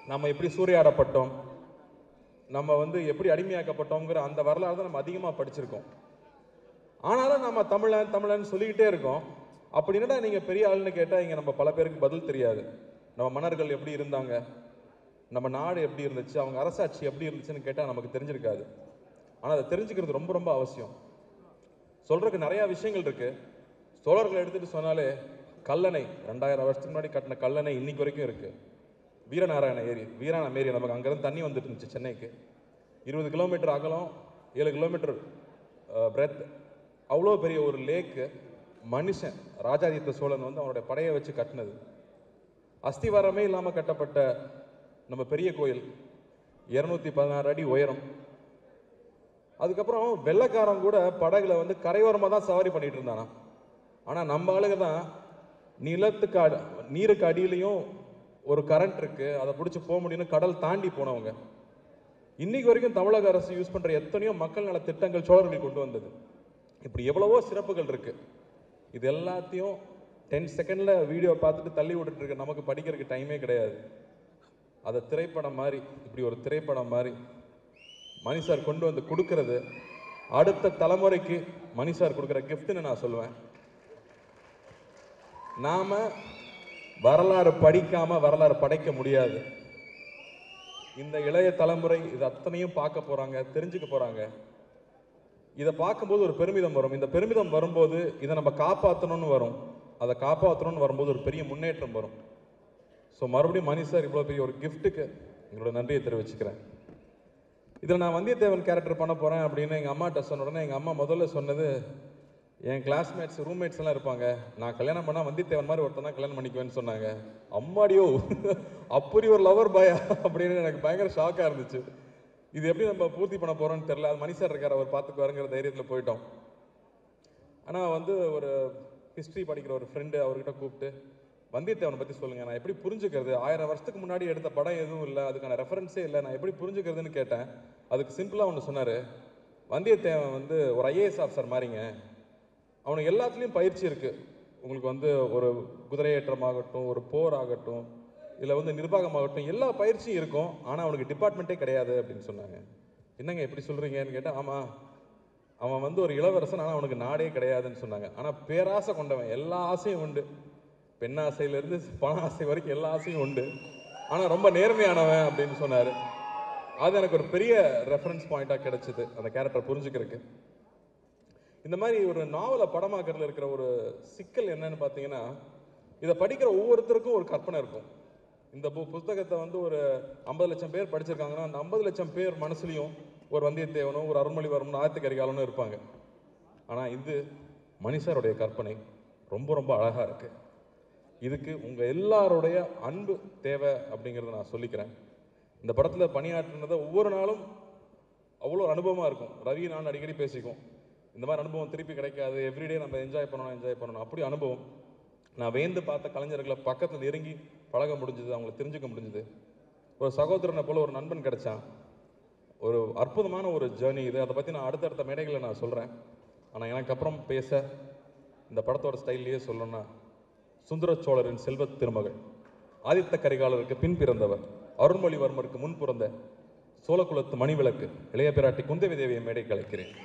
நம்ம எப்படி சூறையாடப்பட்டோம், நம்ம வந்து எப்படி அடிமையாக்கப்பட்டோங்கிற அந்த வரலாறு தான் நம்ம அதிகமாக படிச்சிருக்கோம். ஆனாலும் நம்ம தமிழன் தமிழன் சொல்லிக்கிட்டே இருக்கோம். அப்படி என்னடா நீங்க பெரிய ஆளுன்னு கேட்டா இங்க நம்ம பல பேருக்கு பதில் தெரியாது. நம்ம மன்னர்கள் எப்படி இருந்தாங்க, நம்ம நாடு எப்படி இருந்துச்சு, அவங்க அரசாட்சி எப்படி இருந்துச்சுன்னு கேட்டா நமக்கு தெரிஞ்சிருக்காது. ஆனா அதை தெரிஞ்சுக்கிறது ரொம்ப ரொம்ப அவசியம். சொல்றதுக்கு நிறைய விஷயங்கள் இருக்கு. சோழர்களை எடுத்துட்டு சொன்னாலே கல்லணை 2000 வருஷத்துக்கு முன்னாடி கட்டின கல்லணை இன்னைக்கு வரைக்கும் இருக்கு. வீரநாராயண ஏரி, வீராணம் ஏரி, நமக்கு அங்கிருந்து தண்ணி வந்துட்டு இருந்துச்சு சென்னைக்கு. 20 கிலோமீட்டர் அகலம், 7 கிலோமீட்டர் பிரெத், அவ்வளோ பெரிய ஒரு லேக்கு மனுஷன் ராஜாதித்த சோழன் வந்து அவனுடைய படையை வச்சு கட்டினது. அஸ்திவாரமே இல்லாமல் கட்டப்பட்ட நம்ம பெரிய கோயில் 216 அடி உயரம். அதுக்கப்புறம் வெள்ளக்காரன் கூட படகுல வந்து கரையோரமாக தான் சவாரி பண்ணிட்டு இருந்தானா. ஆனால் நம்ம ஆளுங்க தான் நிலத்துக்கு நீருக்கு அடியிலையும் ஒரு கரண்ட் இருக்கு, அதை பிடிச்சி போக முடியும்னு கடல் தாண்டி போனவங்க. இன்னைக்கு வரைக்கும் தமிழக அரசு யூஸ் பண்ற எத்தனையோ மக்கள் நல திட்டங்கள் சோழர்கள் கொண்டு வந்தது. இப்படி எவ்வளவோ சிறப்புகள் இருக்கு. இது எல்லாத்தையும் 10 செகண்ட்ல வீடியோ பார்த்துட்டு தள்ளி விட்டுட்டு இருக்க நமக்கு படிக்கிறதுக்கு டைமே கிடையாது. அதை திரைப்படம் மாதிரி, இப்படி ஒரு திரைப்படம் மாதிரி மணி சார் கொண்டு வந்து கொடுக்கறது அடுத்த தலைமுறைக்கு மணி சார் கொடுக்குற கிஃப்ட்னு நான் சொல்லுவேன். நாம வரலாறு படிக்காம வரலாறு படைக்க முடியாது. இந்த இளைய தலைமுறை இது அத்தனையும் பார்க்க போறாங்க, தெரிஞ்சுக்க போறாங்க. இதை பார்க்கும்போது ஒரு பெருமிதம் வரும். இந்த பெருமிதம் வரும்போது இதை நம்ம காப்பாற்றணும்னு வரும். அதை காப்பாற்றணும்னு வரும்போது ஒரு பெரிய முன்னேற்றம் வரும். ஸோ மறுபடியும் மணி சார் இவ்வளோ பெரிய ஒரு கிஃப்ட்டுக்கு எங்களோட நன்றியை தெரிவிச்சுக்கிறேன். இதில் நான் வந்தியத்தேவன் கேரக்டர் பண்ண போகிறேன் அப்படின்னு எங்கள் அம்மாட்ட சொன்ன உடனே எங்கள் அம்மா முதல்ல சொன்னது, என் கிளாஸ்மேட்ஸ் ரூம்மேட்ஸ் எல்லாம் இருப்பாங்க, நான் கல்யாணம் பண்ணால் வந்தியத்தேவன் மாதிரி ஒருத்தனா கல்யாணம் பண்ணிக்குவேன்னு சொன்னாங்க. அம்மாடியோ அப்படி ஒரு லவர் பாயா அப்படின்னு எனக்கு பயங்கர ஷாக்காக இருந்துச்சு. இது எப்படி நம்ம பூர்த்தி பண்ண போகிறோம்னு தெரியல. அது மணி சார் இருக்கார், அவர் பார்த்துக்குவாருங்கிற தைரியத்தில் போயிட்டோம். ஆனால் வந்து ஒரு ஹிஸ்ட்ரி படிக்கிற ஒரு ஃப்ரெண்டு அவர்கிட்ட கூப்பிட்டு வந்தியத்தேவனை பற்றி சொல்லுங்கள், நான் எப்படி புரிஞ்சுக்கிறது, 1000 வருஷத்துக்கு முன்னாடி எடுத்த படம் எதுவும் இல்லை, அதுக்கான ரெஃபரன்ஸே இல்லை, நான் எப்படி புரிஞ்சுக்கிறதுன்னு கேட்டேன். அதுக்கு சிம்பிளாக ஒன்று சொன்னார், வந்தியத்தேவன் வந்து ஒரு ஐஏஎஸ் ஆஃபீஸர் மாதிரிங்க, அவனுக்கு எல்லாத்துலேயும் பயிற்சி இருக்குது. உங்களுக்கு வந்து ஒரு குதிரையேற்றமாகட்டும், ஒரு போர் ஆகட்டும், இதில் வந்து நிர்வாகமாகட்டும், எல்லா பயிற்சியும் இருக்கும். ஆனால் அவனுக்கு டிபார்ட்மெண்ட்டே கிடையாது அப்படின்னு சொன்னாங்க. என்னங்க எப்படி சொல்கிறீங்கன்னு கேட்டால், ஆமாம், அவன் வந்து ஒரு இளவரசன், ஆனால் அவனுக்கு நாடே கிடையாதுன்னு சொன்னாங்க. ஆனால் பேராசை கொண்டவன், எல்லா ஆசையும் உண்டு, பெண் ஆசையிலேருந்து பண ஆசை வரைக்கும் எல்லா ஆசையும் உண்டு, ஆனால் ரொம்ப நேர்மையானவன் அப்படின்னு சொன்னார். அது எனக்கு ஒரு பெரிய ரெஃபரன்ஸ் பாயிண்டாக கிடைச்சிது அந்த கேரக்டர் புரிஞ்சுக்கிறதுக்கு. இந்த மாதிரி ஒரு நாவலை படமாக்கிறதுல இருக்கிற ஒரு சிக்கல் என்னன்னு பார்த்தீங்கன்னா, இதை படிக்கிற ஒவ்வொருத்தருக்கும் ஒரு கற்பனை இருக்கும். இந்த புத்தகத்தை வந்து ஒரு 50 லட்சம் பேர் படிச்சிருக்காங்கன்னா அந்த 50 லட்சம் பேர் மனசுலையும் ஒரு வந்தியத்தேவனும் ஒரு அருள்மொழிவர்மனும் ஆதித்தகரிகாலனும் இருப்பாங்க. ஆனால் இது மனுஷருடைய கற்பனை ரொம்ப ரொம்ப அழகாக இருக்கு. இதுக்கு உங்கள் எல்லாருடைய அன்பு தேவை அப்படிங்கிறத நான் சொல்லிக்கிறேன். இந்த படத்தில் பணியாற்றினதை ஒவ்வொரு நாளும் அவ்வளோ அனுபவமாக இருக்கும். ரவி நான் அடிக்கடி பேசிக்குவோம், இந்த மாதிரி அனுபவம் திருப்பி கிடைக்காது, எவ்ரிடே நம்ம என்ஜாய் பண்ணணும். அப்படி அனுபவம். நான் வேந்து பார்த்த கலைஞர்களை பக்கத்தில் நெருங்கி பழக முடிஞ்சது, அவங்களை தெரிஞ்சுக்க முடிஞ்சது. ஒரு சகோதரனை போல ஒரு நண்பன் கிடைச்சான். ஒரு அற்புதமான ஒரு ஜேர்னி இது. அதை பற்றி நான் அடுத்தடுத்த மேடைகளை நான் சொல்கிறேன். ஆனால் எனக்கு அப்புறம் பேச இந்த படத்தோட ஸ்டைல்லையே சொல்லணும்னா, சுந்தர சோழரின் செல்வ திருமகள், ஆதித்த கரிகாலருக்கு பின் பிறந்தவர், அருள்மொழிவர்மருக்கு முன் பிறந்த சோழகுலத்து மணிவிளக்கு இளைய பிராட்டி குந்தவி தேவியை மேடைக்கு அழைக்கிறேன்.